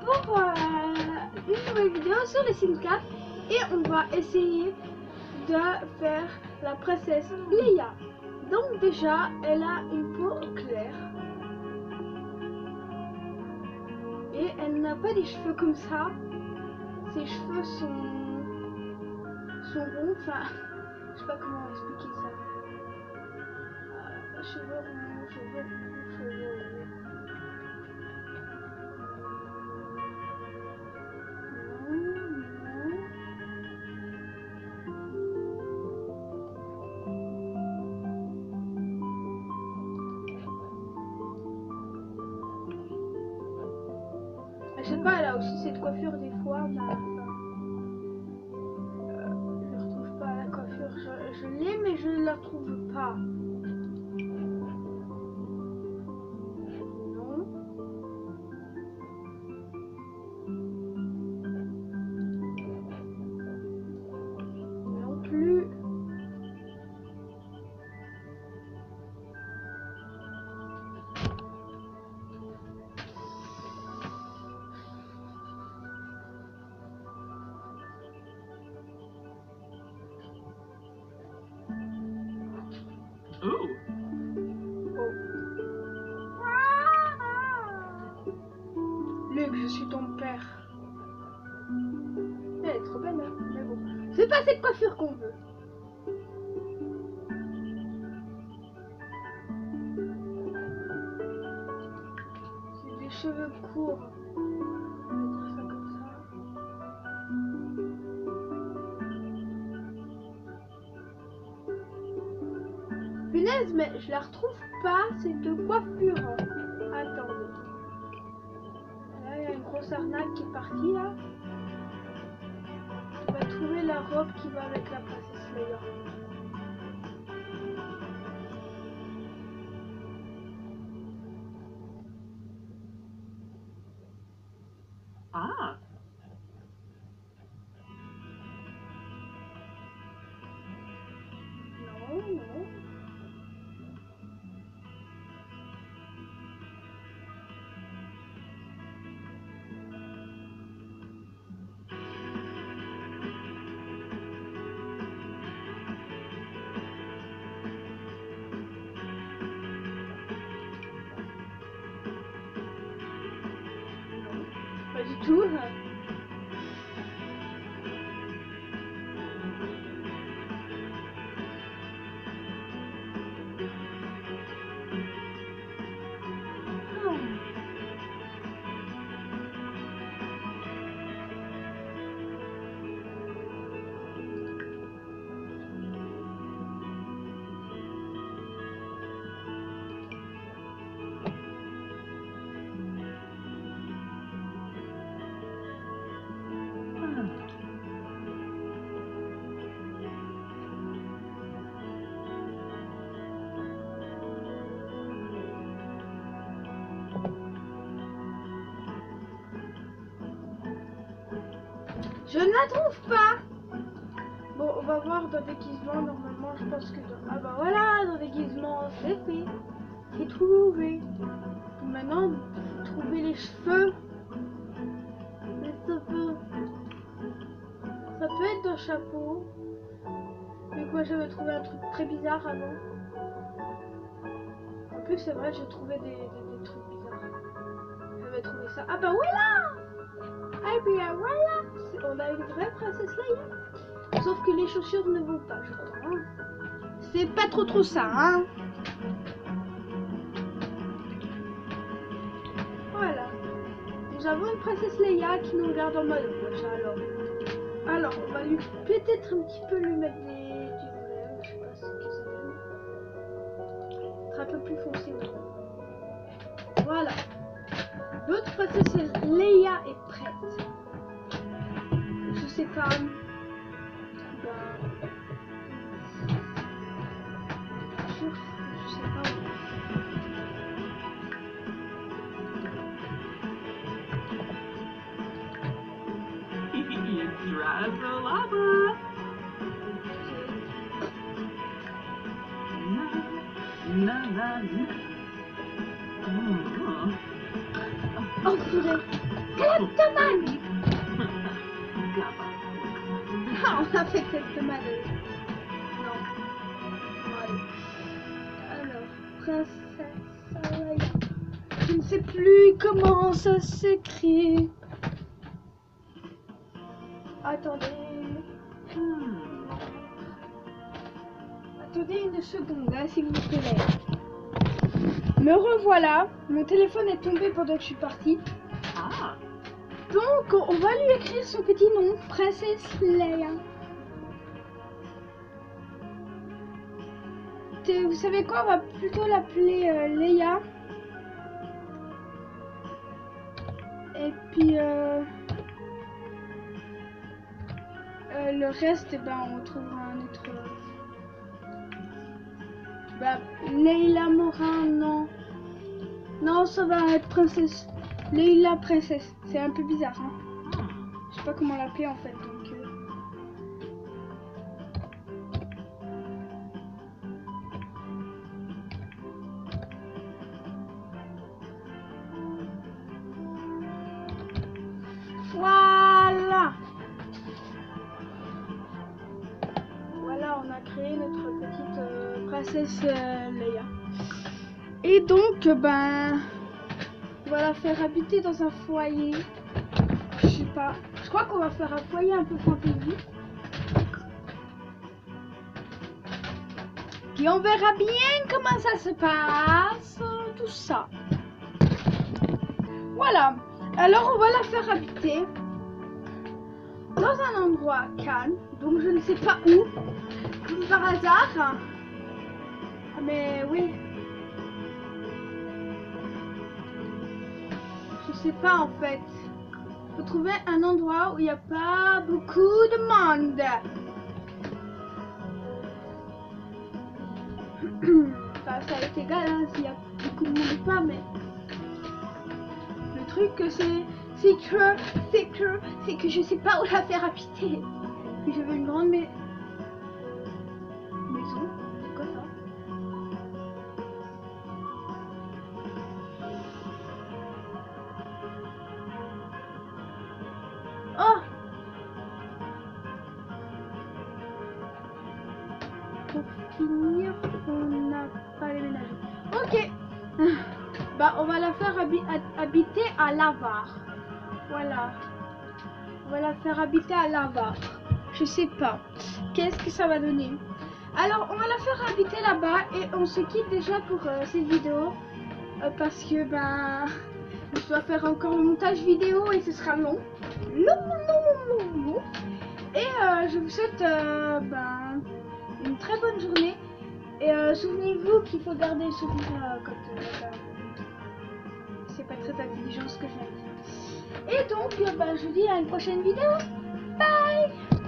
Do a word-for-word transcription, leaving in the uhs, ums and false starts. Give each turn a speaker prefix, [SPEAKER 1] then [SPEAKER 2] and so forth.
[SPEAKER 1] pour euh, une nouvelle vidéo sur les Sims quatre et on va essayer de faire la princesse Leia. Donc déjà, elle a une peau claire et elle n'a pas des cheveux comme ça. Ses cheveux sont, sont ronds, enfin, je sais pas comment expliquer ça. Euh, cheveux ronds, cheveux ronds, cheveux ronds. Je sais pas, elle a aussi cette coiffure des fois, mais enfin, euh, je ne retrouve pas la coiffure. Je, je l'ai, mais je ne la retrouve pas. Non. Non plus.
[SPEAKER 2] Ooh.
[SPEAKER 1] Oh. Luc, je suis ton père. Elle est trop belle, hein, mais bon. C'est pas cette coiffure qu'on veut. C'est des cheveux courts. On va dire ça comme ça. Punaise, mais je la retrouve pas, cette coiffure. Attendez. Là, il y a une grosse arnaque qui est partie, là. On va trouver la robe qui va avec la princesse Leia.
[SPEAKER 2] Ah.
[SPEAKER 1] Non, non. Pas du tout. Je ne la trouve pas. Bon, on va voir dans déguisement. Normalement, je pense que dans... Ah bah voilà, dans déguisement, c'est fait. C'est trouvé. Maintenant, trouver les cheveux. Les cheveux. Ça peut être un chapeau. Mais quoi, j'avais trouvé un truc très bizarre avant. En plus, c'est vrai, j'ai trouvé des, des, des trucs bizarres. J'avais trouvé ça. Ah bah voilà. Ah bien voilà. On a une vraie princesse Leia. Sauf que les chaussures ne vont pas, je crois. Hein. C'est pas trop trop ça, hein. Voilà. Nous avons une princesse Leia qui nous regarde en mode wesh, alors. Alors, on va lui peut-être un petit peu lui mettre des du vert, je sais pas ce que ça donne. Ce sera un peu plus foncé maintenant. Voilà. Notre princesse Leia est prête. Je sais pas. Ben, je, je sais pas.
[SPEAKER 2] Drazzalaba. Na na na.
[SPEAKER 1] Oh purée. Kleptomane.
[SPEAKER 2] Gabba.
[SPEAKER 1] Ah, on a fait kleptomane. Non. Allez. Alors, princesse Leia. Je ne sais plus comment ça s'écrit. Attendez.
[SPEAKER 2] Hmm.
[SPEAKER 1] Attendez une seconde, hein, s'il vous plaît. Me revoilà. Mon téléphone est tombé pendant que je suis partie.
[SPEAKER 2] Ah.
[SPEAKER 1] Donc, on va lui écrire son petit nom, Princesse Leia. T- Vous savez quoi, on va plutôt l'appeler euh, Leia. Et puis, euh, euh, le reste, eh ben, on trouvera un autre... euh, Bah, Leila Morin, non. Non, ça va être Princesse. Leila Princesse. C'est un peu bizarre, hein.
[SPEAKER 2] Hmm.
[SPEAKER 1] Je sais pas comment l'appeler en fait, donc... euh, Voilà. Voilà, on a créé notre petite euh, princesse euh, Leia. Et donc, euh, ben, on va la faire habiter dans un foyer. Je sais pas. Je crois qu'on va faire un foyer un peu fantasy. Puis on verra bien comment ça se passe, euh, tout ça. Voilà. Alors on va la faire habiter dans un endroit calme, donc je ne sais pas où, comme par hasard. Mais oui. Je sais pas en fait. Faut trouver un endroit où il n'y a pas beaucoup de monde. Enfin, ça va être égal hein, s'il y a beaucoup de monde ou pas, mais le truc que c'est, c'est que, c'est que, c'est que je sais pas où la faire habiter. Puis je veux une grande mais... maison. C'est quoi ça? Oh! Pour finir, on n'a pas les ménages. Ok. Bah, on va la faire habi- habiter à Lavar. Voilà. On va la faire habiter à Lavar. Je sais pas. Qu'est-ce que ça va donner? Alors, on va la faire habiter là-bas et on se quitte déjà pour euh, cette vidéo euh, parce que ben, je dois faire encore le montage vidéo et ce sera long, long, long, long, long. Et euh, je vous souhaite euh, ben, une très bonne journée. Et euh, souvenez-vous qu'il faut garder le sourire euh, quand euh, ben, c'est pas très intelligent ce que je viens de dire. Et donc, euh, ben, je vous dis à une prochaine vidéo. Bye!